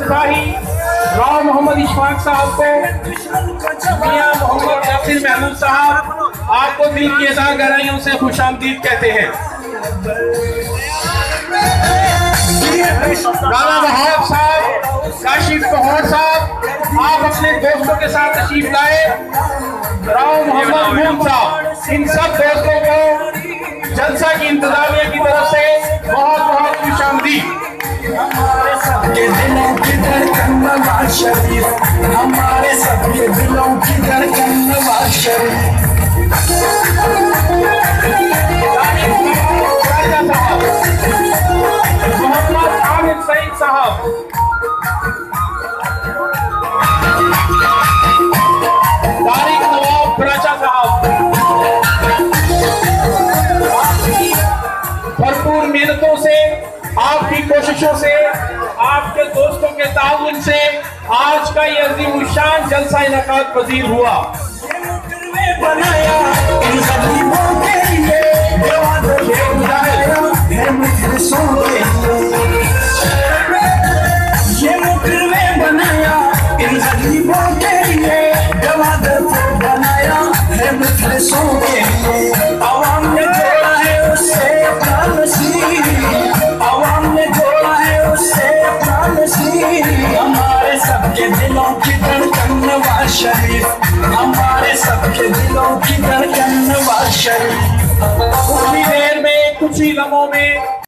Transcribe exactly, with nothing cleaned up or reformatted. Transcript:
उत्साही राव मोहम्मद इशफाक साहब को, मियां मोहम्मद यासिर महमूद साहब, आपको दिल की अदा गहराइयों से खुशामदीद कहते हैं। राणा वहाब साहब, काशिफ कौहर साहब, आप अपने दोस्तों के साथ तशरीफ लाए। राव मोहम्मद मून साहब, इन सब दोस्तों को जलसा की इंतजामिया की तरफ से बहुत बहुत खुशामदीद। हमारे सबके दिलों की धड़कन नवाज शरीफ, हमारे सबके दिलों की धड़कन नवाज शरीफ। मोहम्मद आमिर सईद साहब, तारिक नवाब बराचा साहब, भरपूर मेहनतों से, आपकी कोशिशों से, आपके दोस्तों के ताउन से आज का ये अजीमुशान जलसा इनाकात पजीर हुआ। बनाया इन गरीबों के लिए, ये मुकर्रमे बनाया इन गरीबों के लिए, गवादर को बनाया है मुखलिसों के लिए। आवाम ने जोड़ा है उससे अपना नसीब, आवाम ने जोड़ा है उससे अपना नसीब। हमारे सबके दिलों की धड़कन नवाज शरीफ, हमारे सबके दिलों की धड़कन नवाज शरीफ। थोड़ी देर में, कुछ ही लम्हों में